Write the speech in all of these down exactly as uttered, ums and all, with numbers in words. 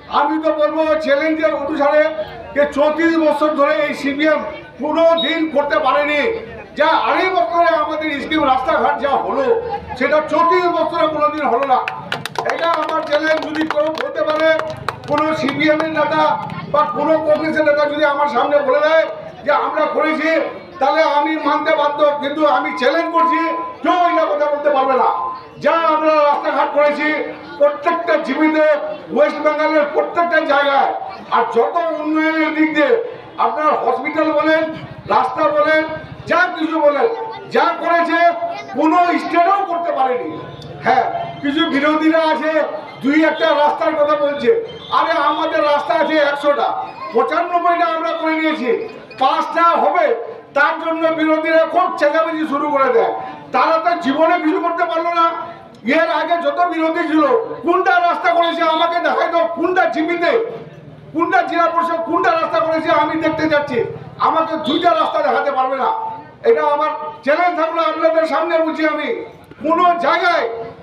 আমি তো বলবো চ্যালেঞ্জের অনুসারে যে চৌত্রিশ বছর ধরে এই সিপিএম কোনো দিন করতে পারেনি। যা আড়াই বছরে আমাদের স্কিম রাস্তাঘাট যা হলো সেটা চৌত্রিশ বছরে কোনোদিন হলো না। এটা আমার চ্যালেঞ্জ, যদি কেউ বলতে পারে কোনো সিপিএমের নেতা বা কোনো কংগ্রেসের নেতা যদি আমার সামনে বলে দেয় যে আমরা করেছি, তাহলে আমি মানতে বাধ্য। কিন্তু আমি চ্যালেঞ্জ করছি, কেউ এটা কথা বলতে পারবে না। যা আমরা রাস্তাঘাট করেছি প্রত্যেকটা জীবিতে ওয়েস্ট বেঙ্গলের প্রত্যেকটা জায়গায়, আর যত উন্নয়নের দিক দিয়ে আপনার হসপিটাল বলেন, রাস্তা বলেন, যা কিছু বলেন, যা করেছে কোনো স্টেটও করতে পারেনি। হ্যাঁ, কিছু বিরোধীরা আছে দুই একটা রাস্তার কথা বলছে, আরে আমাদের রাস্তা আছে একশোটা, পঁচানব্বইটা আমরা করে নিয়েছি, পাঁচটা হবে তার জন্য বিরোধীরা খুব চেঁচামেচি শুরু করে দেয়। তারা তো জীবনে কিছু করতে পারলো না। এর আগে যত বিরোধী ছিল কোনটা রাস্তা করেছে আমাকে দেখাই তো, কোনটা জিপিতে, কোনটা জেলা পরিষদ কোনটা রাস্তা করেছে আমি দেখতে যাচ্ছি, আমাকে দুইটা রাস্তা দেখাতে পারবে না। এটা আমার চ্যালেঞ্জ থাকলো আপনাদের সামনে, বুঝি আমি কোনো জায়গায়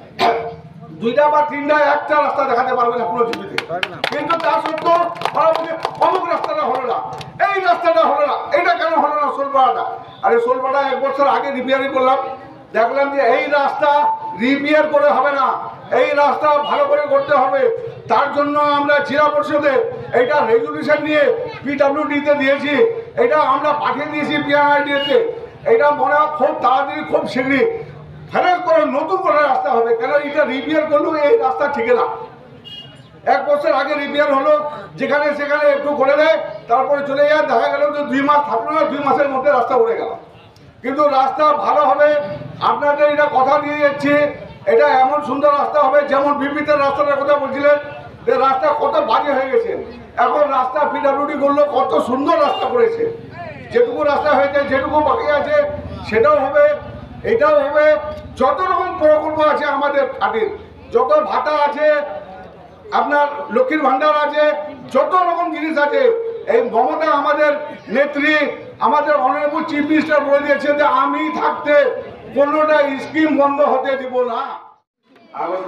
দুইটা বা তিনটা একটা রাস্তা দেখাতে পারবে না কোনো জিপিতে। কিন্তু তার সত্ত্বেও অমুক রাস্তাটা হলো না, এই রাস্তাটা হলো না, এটা কেন হলো না? সোলপাড়াটা, আরে সোলপাড়া এক বছর আগে রিপেয়ারিং করলাম, দেখলাম যে এই রাস্তা রিপেয়ার করে হবে না, এই রাস্তা ভালো করে করতে হবে। তার জন্য আমরা জেলা পরিষদে এটা রেজুলিউশন নিয়ে পিডব্লিউডিতে দিয়েছি, এটা আমরা পাঠিয়ে দিয়েছি পিআরআইডিতে। এটা মনে হয় খুব তাড়াতাড়ি খুব শীঘ্রই ফেরত করে নতুন করে রাস্তা হবে, কেন এটা রিপেয়ার করলেও এই রাস্তা ঠিক না। এক বছর আগে রিপেয়ার হলো, যেখানে সেখানে একটু করে দেয়, তারপরে চলে যায়, দেখা গেল যে দুই মাস থাকলো না, দুই মাসের মধ্যে রাস্তা উড়ে গেল। কিন্তু রাস্তা ভালো হবে, আপনাদের এটা কথা দিয়ে যাচ্ছি, এটা এমন সুন্দর রাস্তা হবে, যেমন বিপিতের রাস্তাটার কথা বলছিলেন যে রাস্তা কত বাজে হয়ে গেছে, এখন রাস্তা পিডব্লিউডি করলো কত সুন্দর রাস্তা করেছে। যেটুকু রাস্তা হয়েছে, যেটুকু বাকি আছে সেটাও হবে, এটাও হবে। যত রকম প্রকল্প আছে আমাদের খাটির, যত ভাতা আছে, আপনার লক্ষ্মীর ভান্ডার আছে, যত রকম জিনিস আছে, এই মমতা আমাদের নেত্রী, আমাদের অনারেবল চিফ মিনিস্টার বলে দিয়েছে যে আমি থাকতে কোনোটা স্কিম বন্ধ হতে দিব না। আগত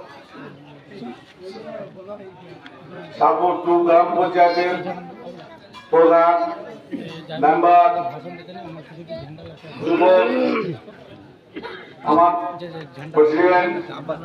সাপুর টু গ্রাম পঞ্চায়েতের প্রধান মেম্বার, যুবক, আমার প্রেসিডেন্ট,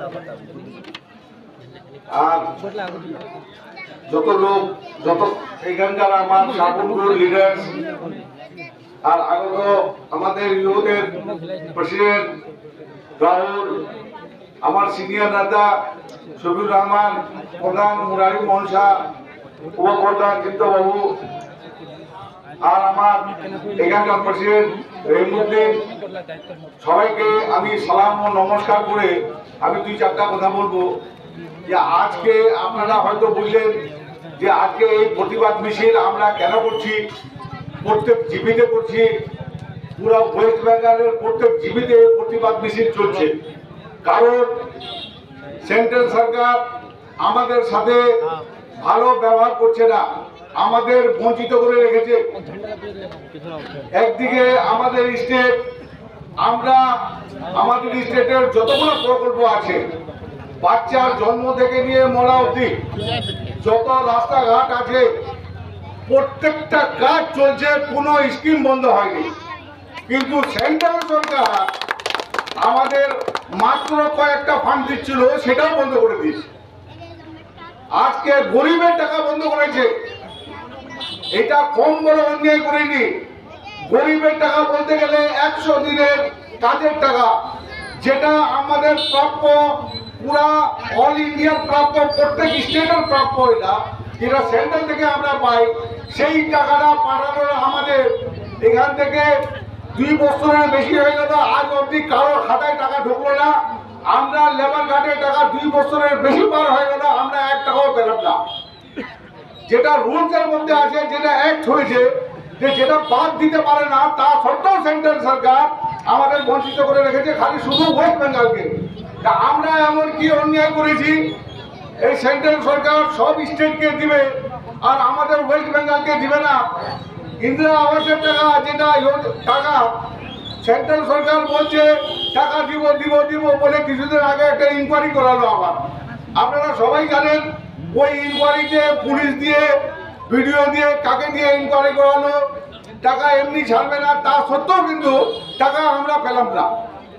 আর যত লোক, যত এখানকার আমার সাপুর লিডার, আর আগত আমাদের ইউথের প্রেসিডেন্ট রাহুল, আমার সিনিয়র নেতা শফিউর রহমান, প্রধান মুরারি মোহন শাহ, উপপ্রধান চিত্তবাবু, আর আমার এখানকার প্রেসিডেন্ট রহিমউদ্দিন, সবাইকে আমি সালাম ও নমস্কার করে আমি দুই চারটা কথা বলবো। যে আজকে আপনারা হয়তো বুঝলেন যে আজকে এই প্রতিবাদ মিছিল আমরা কেন করছি, প্রত্যেক জিপিতে করছি, পুরো ওয়েস্ট বেঙ্গলের প্রত্যেক জিপিতে প্রতিবাদ মিছিল চলছে। কারণ সেন্ট্রাল সরকার আমাদের সাথে ভালো ব্যবহার করছে না, আমাদের বঞ্চিত করে রেখেছে। একদিকে আমাদের স্টেট, আমরা আমাদের স্টেটের যতগুলো প্রকল্প আছে, বাচ্চার জন্ম থেকে নিয়ে মরা অবধি যত রাস্তাঘাট আছে প্রত্যেকটা কাজ চলছে, কোনো স্কিম বন্ধ হয়নি। কিন্তু সেন্ট্রাল সরকার আমাদের মাত্র কয়েকটা ফান্ড দিচ্ছিল, সেটাও বন্ধ করে দিয়েছে। আজকে গরিবের টাকা বন্ধ করেছে, এটা কম বড় অন্যায় করেনি। গরিবের টাকা বলতে গেলে একশো দিনের কাজের টাকা, যেটা আমাদের প্রাপ্য, পুরা অল ইন্ডিয়ার প্রাপ্য, প্রত্যেক স্টেটের প্রাপ্য, এটা যেটা সেন্ট্রাল থেকে আমরা পাই, সেই টাকাটা পাঠানোর আমাদের এখান থেকে দুই বছরের বেশি হয়ে গেল, আজ অবধি কারোর খাতায় টাকা ঢুকলো না। আমরা লেবার কার্ডের টাকা দুই বছরের বেশি পার হয়ে গেল, আমরা এক টাকাও পেলাম না। যেটা রুলসের মধ্যে আছে, যেটা অ্যাক্ট হয়েছে, যে যেটা বাদ দিতে পারে না, তা সত্ত্বেও সেন্ট্রাল সরকার আমাদের বঞ্চিত করে রেখেছে, খালি শুধু ওয়েস্ট বেঙ্গলকে। তা আমরা এমন কি অন্যায় করেছি, এই সেন্ট্রাল সরকার সব স্টেটকে দিবে আর আমাদের ওয়েস্ট বেঙ্গলকে দিবে না? ইন্দিরা আবাসের টাকা, যেটা টাকা সেন্ট্রাল সরকার বলছে টাকা দিব দিব দিব বলে কিছুদিন আগে একটা ইনকোয়ারি করালো। আবার আপনারা সবাই জানেন ওই ইনকোয়ারিতে পুলিশ দিয়ে ভিডিও দিয়ে কাকে দিয়ে ইনকোয়ারি করালো, টাকা এমনি ছাড়বে না, তা সত্ত্বেও কিন্তু টাকা আমরা পেলাম না।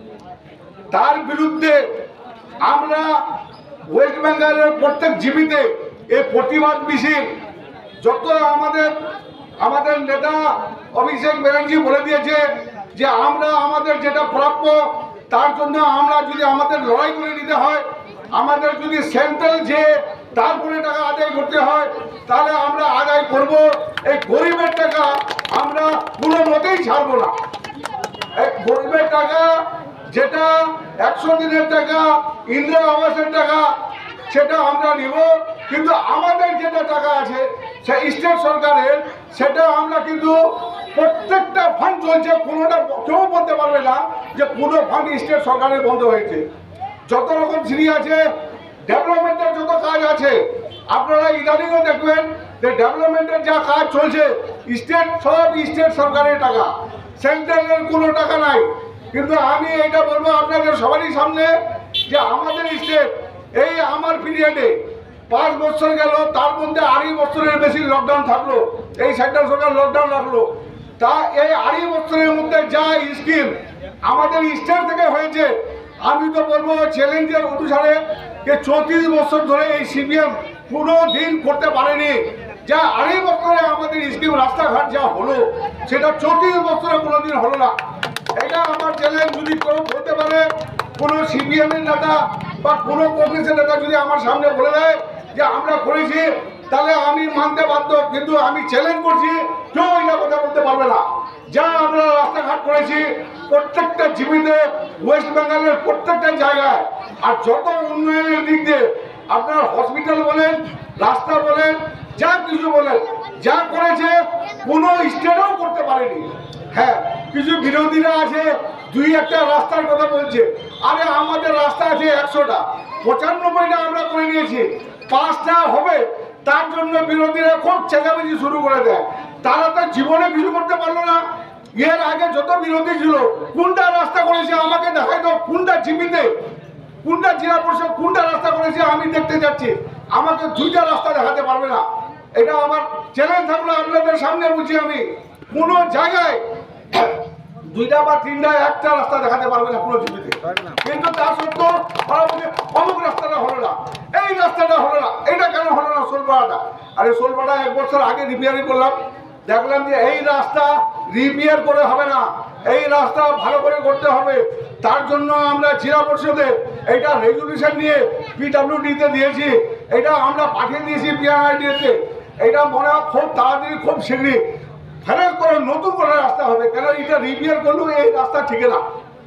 তার বিরুদ্ধে আমরা ওয়েস্ট বেঙ্গলের প্রত্যেক জীবিতে এই প্রতিবাদ মিছিল, যত আমাদের আমাদের নেতা অভিষেক ব্যানার্জি বলে দিয়েছে যে আমরা আমাদের যেটা প্রাপ্য তার জন্য আমরা যদি আমাদের লড়াই করে নিতে হয়, আমাদের যদি সেন্ট্রাল যে তারপরে টাকা আদায় করতে হয়, তাহলে আমরা আদায় করব। এই গরিবের টাকা আমরা কোনো মতেই ছাড়বো না। এই গরিবের টাকা যেটা একশো দিনের টাকা, ইন্দিরা আবাসের টাকা, সেটা আমরা নিব, কিন্তু আমাদের যেটা টাকা আছে সেই স্টেট সরকারের, সেটা আমরা কিন্তু প্রত্যেকটা ফান্ড চলছে, কোনোটা কেউ বলতে পারবে না যে কোনো ফান্ড স্টেট সরকারের বন্ধ হয়েছে। যত রকম সিঁড়ি আছে, ডেভেলপমেন্টের যত কাজ আছে, আপনারা ইদানিংও দেখবেন যে ডেভেলপমেন্টের যা কাজ চলছে স্টেট, সব স্টেট সরকারের টাকা, সেন্ট্রালের কোনো টাকা নাই। কিন্তু আমি এটা বলবো আপনাদের সবারই সামনে যে আমাদের স্টেট এই আমার পিরিয়ডে পাঁচ বছর গেল, তার মধ্যে আড়াই বছরের বেশি লকডাউন থাকলো, এই সেন্ট্রাল সরকার লকডাউন রাখলো। তা এই আড়াই বছরের মধ্যে যা স্কিম আমাদের স্টেট থেকে হয়েছে, আমি তো বলবো চ্যালেঞ্জের অনুসারে যে চৌত্রিশ বছর ধরে এই সিপিএম কোনো দিন করতে পারেনি। যা আড়াই বছরে আমাদের স্কিম রাস্তাঘাট যা হলো, সেটা চৌত্রিশ বছরে কোনোদিন হলো না। এটা আমার চ্যালেঞ্জ। যদি কেউ বলতে পারে, কোনো সিপিএমের নেতা বা কোনো কংগ্রেসের নেতা যদি আমার সামনে বলে দেয় যে আমরা করেছি, তাহলে আমি মানতে বাধ্য, কিন্তু আমি চ্যালেঞ্জ করছি, কেউ এটা কথা বলতে পারবে না। যা আমরা রাস্তাঘাট করেছি প্রত্যেকটা জীবিতে ওয়েস্ট বেঙ্গলের প্রত্যেকটা জায়গায়, আর যত উন্নয়নের দিক দিয়ে আপনার হসপিটাল বলেন, রাস্তা বলেন, যা কিছু বলেন, যা করেছে কোনো স্টেটও করতে পারেনি। হ্যাঁ, কিছু বিরোধীরা আছে দুই একটা রাস্তার কথা বলছে, আরে আমাদের রাস্তা আছে একশোটা, পঁচানব্বইটা আমরা করে নিয়েছি, পাঁচটা হবে, তার জন্য বিরোধীরা খুব চেঁচামেচি শুরু করে দেয়। তারা তো জীবনে কিছু করতে পারলো না। এর আগে যত বিরোধী ছিল, কোনটা রাস্তা করেছে আমাকে দেখাই তো, কোনটা জিপিতে, কোনটা জেলা পরিষদ কোনটা রাস্তা করেছে আমি দেখতে যাচ্ছি, আমাকে দুইটা রাস্তা দেখাতে পারবে না। এটা আমার চ্যালেঞ্জ থাকলো আপনাদের সামনে, বুঝি আমি কোনো জায়গায় দুইটা বা তিনটা একটা রাস্তা দেখাতে পারবে না কোনো জিপিতে। কিন্তু তার সত্ত্বেও অমুক রাস্তাটা হলো না, এই রাস্তাটা হলো না, এটা কেন হলো না? সোলপাড়াটা, আরে সোলপাড়া এক বছর আগে রিপেয়ারিং করলাম, দেখলাম যে এই রাস্তা রিপেয়ার করে হবে না, এই রাস্তা ভালো করে করতে হবে। তার জন্য আমরা জেলা পরিষদে এটা রেজুলিউশন নিয়ে পিডব্লিউডিতে দিয়েছি, এটা আমরা পাঠিয়ে দিয়েছি পিআরআইডিতে। এটা মনে হয় খুব তাড়াতাড়ি, খুব শীঘ্রই ফেরত করে নতুন করে রাস্তা হবে, কেন এটা রিপেয়ার করলেও এই রাস্তা ঠিক না।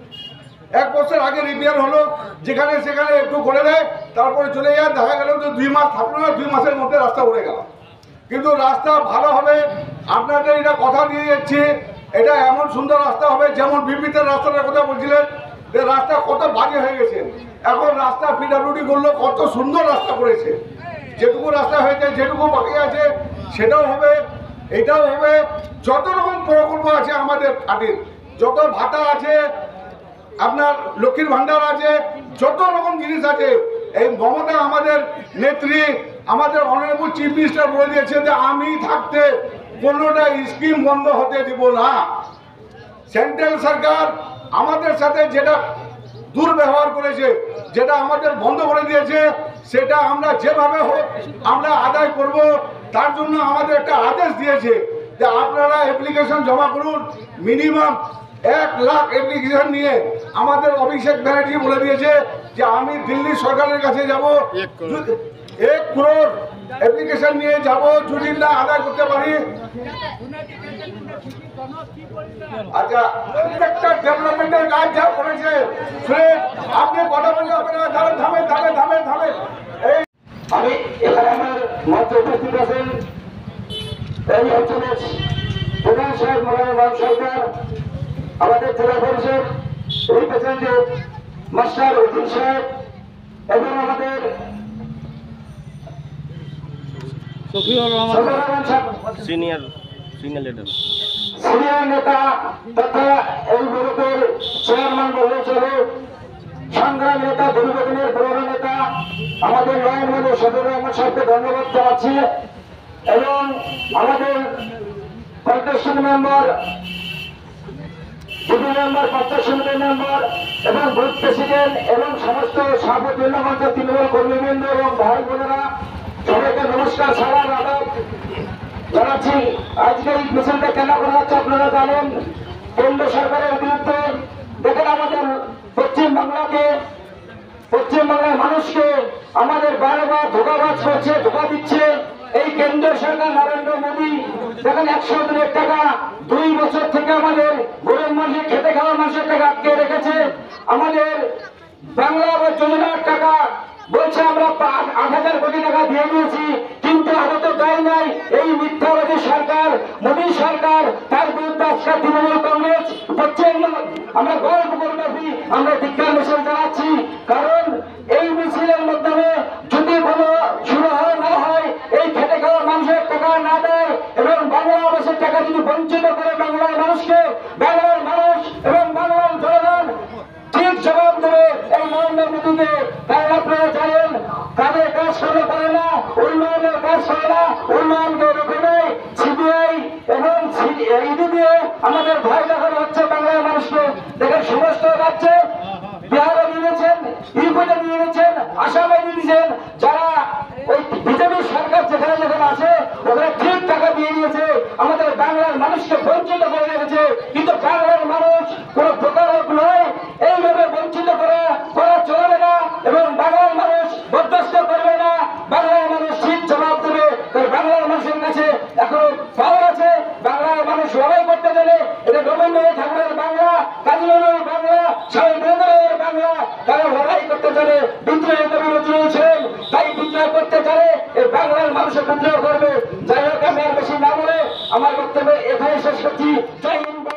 এক বছর আগে রিপেয়ার হলো, যেখানে সেখানে একটু করে দেয়, তারপরে চলে যায়, দেখা গেল যে দুই মাস থাকলো না, দুই মাসের মধ্যে রাস্তা উড়ে গেল। কিন্তু রাস্তা ভালো হবে, আপনাদের এটা কথা দিয়ে যাচ্ছি, এটা এমন সুন্দর রাস্তা হবে, যেমন বিপিতের রাস্তাটার কথা বলছিলেন যে রাস্তা কত বাজে হয়ে গেছে, এখন রাস্তা পিডব্লিউডি করলো, কত সুন্দর রাস্তা করেছে। যেটুকু রাস্তা হয়েছে, যেটুকু বাকি আছে সেটাও হবে, এটাও হবে। যত রকম প্রকল্প আছে আমাদের খাটির, যত ভাতা আছে, আপনার লক্ষ্মীর ভান্ডার আছে, যত রকম জিনিস আছে, এই মমতা আমাদের নেত্রী, আমাদের অনারেবল চিফ মিনিস্টার বলে দিয়েছে যে আমি থাকতে কোনোটা স্কিম বন্ধ হতে দিব না। সেন্ট্রাল সরকার আমাদের সাথে যেটা দুর্ব্যবহার করেছে, যেটা আমাদের বন্ধ করে দিয়েছে, সেটা আমরা যেভাবে হোক আমরা আদায় করব। তার জন্য আমাদের একটা আদেশ দিয়েছে যে আপনারা অ্যাপ্লিকেশন জমা করুন, মিনিমাম এক লাখ অ্যাপ্লিকেশন নিয়ে। আমাদের অভিষেক ব্যানার্জি বলে দিয়েছে যে আমি দিল্লি সরকারের কাছে যাব, এক করোড় অ্যাপ্লিকেশন নিয়ে যাব, যদি না আদায় করতে পারি। আচ্ছা, প্রত্যেকটা ডেভেলপমেন্টের কাজ যা করেছে, আপনি কথা বললে হবে না, থামে থামে থামে থামে থামে এই আমি এখানে আমার মঞ্চে উপস্থিত আছেন এই অঞ্চলের প্রধান সাহেব মনোরম সরকার, আমাদের জেলা পরিষদ রিপ্রেজেন্টেটিভ মাস্টার উদ্দিন সাহেব, এবং আমাদের সিনিয়র সিনিয়র লিডার সিনিয়র নেতা তথা এই গ্রুপের চেয়ারম্যান বলে চলে সংগ্রামী নেতা দুর্গদিনের পুরনো নেতা আমাদের নয়নমণি সদর রহমান সাহেবকে ধন্যবাদ জানাচ্ছি এবং আমাদের কন্টেস্টেন্ট মেম্বার ডিবি মেম্বার পঞ্চায়েত সমিতির মেম্বার এবং বুথ প্রেসিডেন্ট এবং সমস্ত সভাপতি মঞ্চ তৃণমূল কর্মীবৃন্দ এবং ভাই বোনেরা সবাইকে নমস্কার সালাম আদাব জানাচ্ছি। আজকে এই মিছিলটা কেন করা হচ্ছে আপনারা জানেন, কেন্দ্র সরকারের বিরুদ্ধে দেখেন আমাদের পশ্চিম বাংলাকে পশ্চিম বাংলার মানুষকে আমাদের বারবার ধোকাবাজ করছে, ধোকা দিচ্ছে এই কেন্দ্রীয় সরকার নরেন্দ্র মোদী। দেখেন একশো দিনের টাকা দুই বছর থেকে আমাদের গরিব মানুষের খেতে খাওয়া মানুষের টাকা আটকে রেখেছে। আমাদের বাংলা আবাস যোজনার টাকা বলছে আমরা আট হাজার কোটি টাকা দিয়ে দিয়েছি, কিন্তু আদত দেয় নাই এই মিথ্যাবাদী সরকার মোদী সরকার। তার বিরুদ্ধে আজকে তৃণমূল কংগ্রেস পশ্চিম আমরা গল্প করবি আমরা বিজ্ঞান মিছিল জানাচ্ছি, কারণ এই মিছিলের মাধ্যমে যদি কোনো শুরু হয় না হয় এই খেটে খাওয়া মানুষের টাকা না দেয় এবং বাংলা আবাসের টাকা যদি বঞ্চিত করে বাংলার মানুষকে, বাংলার মানুষ এবং বাংলার জনগণ ঠিক জবাব দেবে এই নরেন্দ্র মোদীকে। কারণ আপনারা জানেন কাদের কাজ করে পারে না, উন্নয়নের কাজ করে না, উন্নয়নকে রোখে নেয় সিবিআই এবং ইডি দিয়ে আমাদের ভয় দেখানো হচ্ছে বাংলার মানুষকে। দেখেন সমস্ত রাজ্যে বিহারে দিয়েছেন, ইউপিতে দিয়ে দিয়েছেন, আসামে দিয়েছেন, যারা ওই বিজেপি সরকার যেখানে যেখানে আছে ওখানে ঠিক টাকা দিয়ে দিয়েছে, আমাদের বাংলার মানুষকে বঞ্চিত করে রেখেছে। কিন্তু বাংলার মানুষ কোন প্রতারক নয়, এইভাবে বঞ্চিত করা করা চলবে না এবং বাংলার মানুষ বরদাস্ত করবে না। বাংলার মানুষ ঠিক জবাব দেবে। তাই বাংলার মানুষের কাছে এখন পাওয়ার আছে, বাংলার মানুষ লড়াই করতে জানে। এটা রবীন্দ্রনাথ ঠাকুরের বাংলা, কাজী নজরুলের বাংলা, স্বামী বিবেকানন্দের বাংলা। তারা লড়াই করতে জানে, বিদ্রোহী কবি নজরুল ছিলেন, তাই বিদ্রোহ করতে জানে। এই বাংলার মানুষের বিদ্রোহ করবে। যাই হোক আমি আর বেশি না বলে আমার বক্তব্য এখানে শেষ করছি। জয় হিন্দ।